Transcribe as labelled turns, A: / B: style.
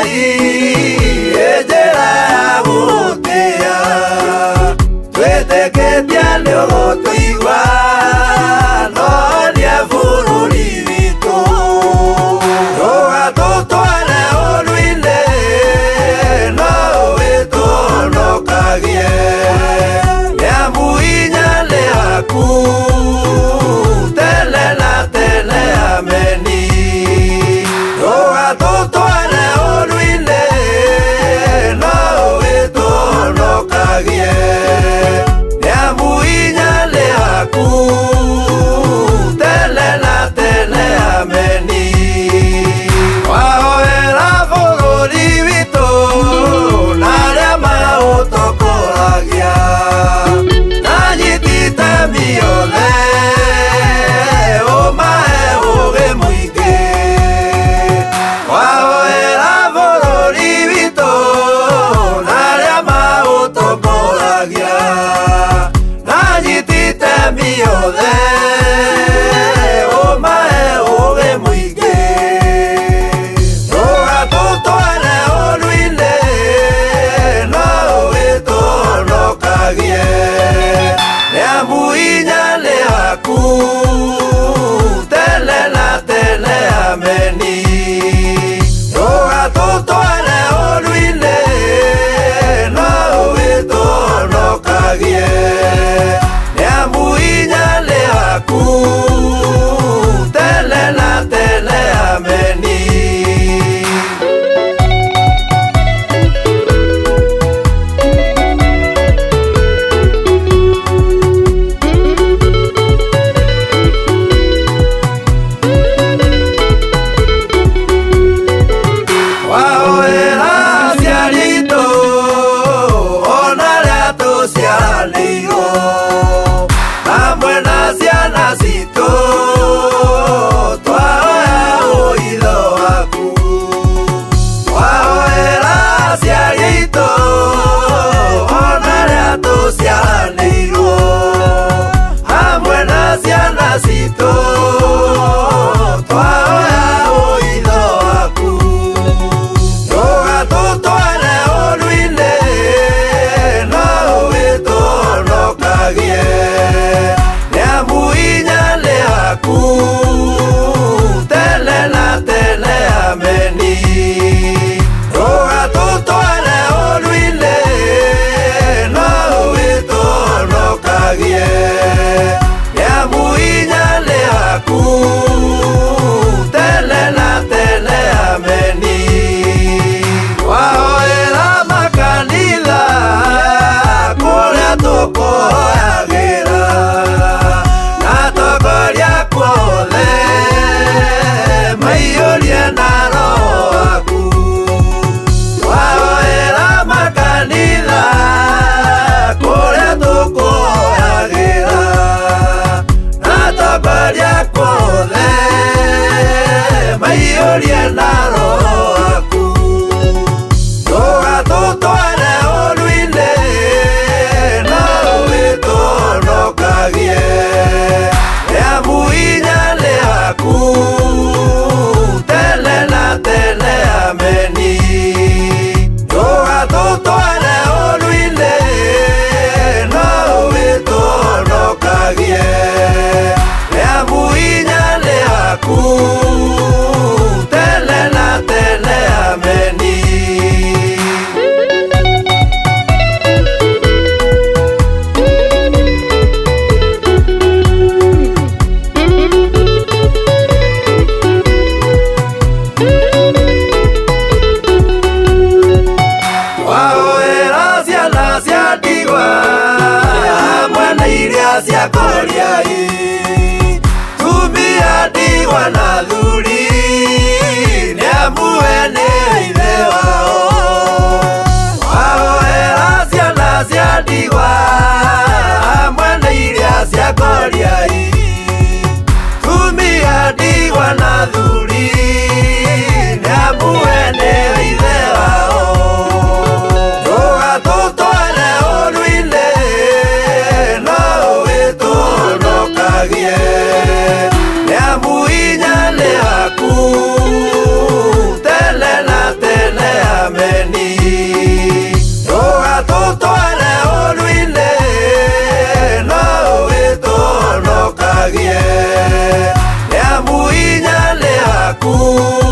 A: ejera ya gutia tweteketia leo tuigwa no nia bururi witu roga tutware uruine no witunokagie niamuinya ni aku tene na tene ameni roga tutware uruine no witunokagie niamuinya ni aku tene na tene ameni wahoera bururi witu na aria mautokoragia nanyitite miothe umahe ugi muingi wahoera bururi witu na aria mautokoragia nanyitite miothe umahe ugi muingi roga tutware uruine no witunokagie niamuinya ni aku tene na tene ameni roga tutware uruine no witunokagie niamuinya ni aku tene na tene ameni wahoera ciarito ona ria tuciaranĩirwo hamwe na ciana citũ twahoya ũitho waku wahoera ciarito ona ria tuciaranĩirwo hamwe na ciana citũ twahoya ũitho waku roga tutware uruine no witunokagie niamuinya ni aku tene na tene ameni roga tutware uruine no witunokagie niamuinya ni aku tene na tene ameni wahoera makanitha kuria tukuhoyagĩra na atongoria kuothe maiyũrie na roho waku wahoera makanitha kuria tukuhoyagĩra na atongoria kuothe maiyũrie na roho waku roga tutware uruine no witunokagie niamuinya ni aku tene na tene ameni roga tutware uruine no witunokagie niamuinya ni aku tene na tene ameni wahoera ciana cia ndigwa hamwe na iria cia koriai tumia ndigwa na thuri niamue ni ithe wao wahoera ciana cia ndigwa hamwe na iria cia koriai tumia ndigwa na thuri niamue ni ithe wao roga tutware uruine no witunokagie niamuinya ni aku tene na tene yaku